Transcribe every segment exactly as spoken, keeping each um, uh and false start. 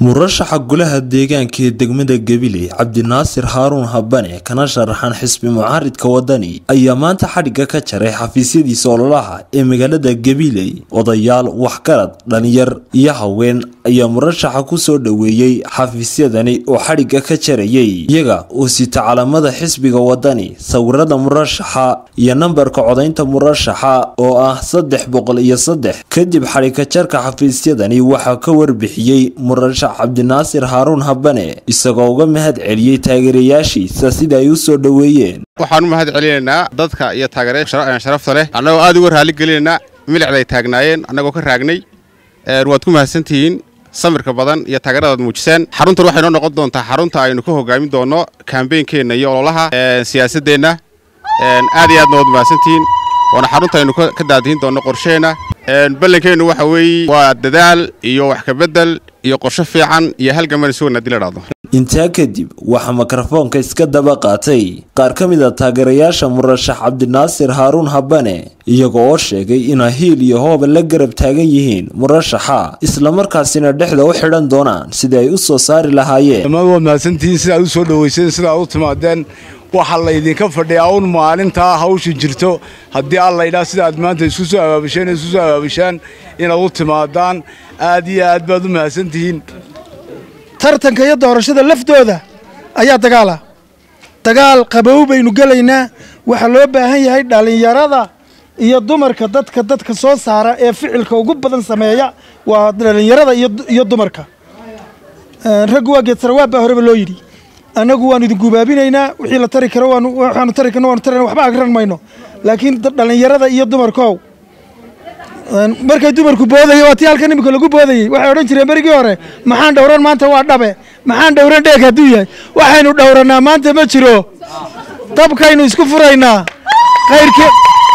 مرشح golaha deegaanka ee degmada Gabiley Cabdinaasir Haruun Habane kana sharaxan xisbi mucaaridka wadani ayaa maanta xadhiga ka jaray xafiisyadiisa ololaha ee magaalada Gabiley odayaal waxgarad dhalinyar iyo haween ayaa murashaxa ku soo dhaweeyay xafiisyadani oo xadhiga ka jarayay iyaga oo sita calaamada xisbiga wadani sawirada murashaxa iyo nambarka codaynta murashaxa oo ah saddex boqol iyo saddex kadib xadhiga jarka xafiisyadani waxa ka warbixiyay murashax Cabdinaasir Haruun Habane isagoo uga mahad celiyay taageerayaashiisa sida ay u soo dhaweeyeen waxaan u mahad celinaynaa dadka iyo taageerayaasha sharafta leh annagoo aad uga raali gelinaynaa milixday taagnaayeen annagoo ka raagnay ee waad ku mahadsantihiin samirka badan iyo taageerada muujiseen xaruntan waxay noo noqon doontaa xarunta aynu ka hogaamin doono campaign-keena iyo ololaha siyaasadeena aad iyo aad noo mahadsantihiin wana xarunta aynu ka daadiin doono qorsheena ballankeenu waxa weeye waa dadaal iyo wax ka bedel iyo qorshe fiican iyo halgaman soo nadiladaado inta kadib waxa mikrofoonka iska daba qaatay qaar kamid ah taageerayaasha murashax Cabdinaasir Haruun Habane iyagoo sheegay in hiil iyo hoob la garab taagan yihiin murashaxa isla markaasina dhexda u xidhan doonaan sida ay u soo saari lahaayeen ma wadnaasantiin sida ay u soo dhaweyseen sida ay u timaadeen waxa la idinka fadhiyaa un maalinta hawsha jirto hadii alla ilaa sida aad maanta isku soo abaabasheen isku soo abaabashaan in ay u timaadaan aad iyo aad baad u mahadsantihiin tartanka iyo doorashada laftooda ayaa dagaala dagaal qabow baynu galaynaa waxa loo baahan yahay dhalinyarada iyo dumarka dadka dadka soo saara ee ficilka ugu badan sameeya waa dhalinyarada iyo iyo dumarka rag waa geed sarwaab horeba loo yiri anagu waan idin gubaabinaynaa wixii la tari karo waan waxaanu tari karno waan tarana waxba agran mayno laakiin dhalinyarada iyo dumarkoow markay dumarku boodayay waa tii halkan imika lagu boodayay waxay odhan jireen berigii hore maxaan dhowran maanta waa dhabe maxaan dhowran dheeg hadduu yahay waxaynu dhowranaa maanta ma jiro dabkaynu isku furaynaa khayrke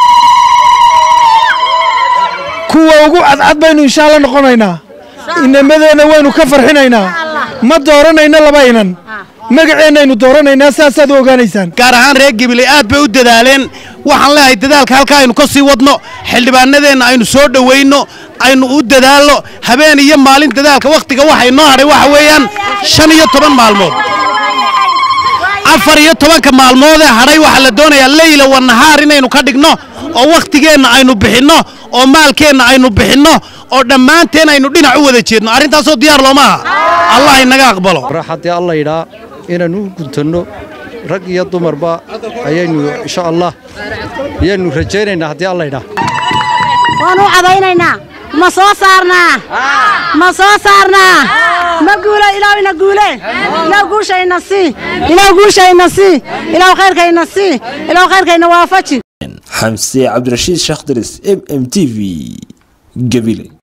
kuwa ugu cadcad baynu insha Allah noqonaynaa inamadeenna waynu ka farxinaynaa ma dooranayna labaynan magaceennaynu dooranaynaa saasaad u ogaanaysaan gaar ahaan reer Gabiley aad bay u dadaaleen waxaan leeyahay dadaalka halka aynu ka sii wadno xildhibaanadeena aynu soo dhaweyno aynu u dadaalo habeen iyo maalin dadaalka waqtiga waxay noo haray waxa weeyaan shan iyo toban maalmood afar iyo toban ka maalmood ee haray waxa la doonayaa leyla wa nahaar inaynu ka dhigno oo waqtigeena aynu bixino oo maalkeena aynu bixino oo dhamaanteen aynu dhinac u wada jeedno arintaas oo diyaar looma aha Allah inaga aqbalo raxadii Allah ila inanu guntano rag iyo dumarba ayaynu insha Allah yanu rajaynaynaa hadii Allah ila waanu cadaynayna ma soo saarnaa ma soo saarnaa ma guulo ilaahay na guule ilaahay guushayna si ilaahay guushayna si ilaahay khayrkayna si ilaahay khayrkayna waafaji Xamsi Cabdirashiid Sheekh Daris M M T V Gabiley.